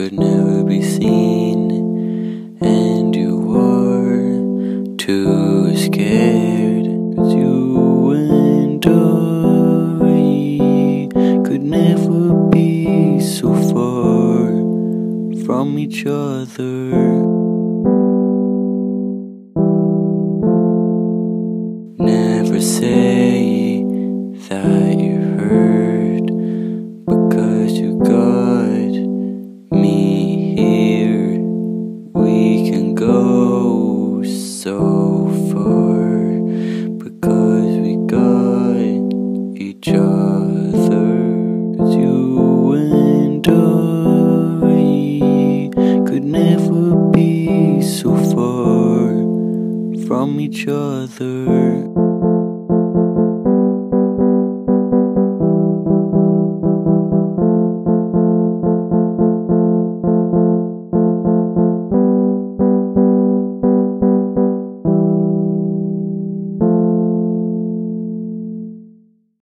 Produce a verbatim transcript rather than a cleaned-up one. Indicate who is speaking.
Speaker 1: could never be seen, and you were too scared, 'cause you and I could never be so far from each other. Never say that you hurt, because you got me here. We can go so far, because we got each other. 'Cause you and I could never be so far from each other.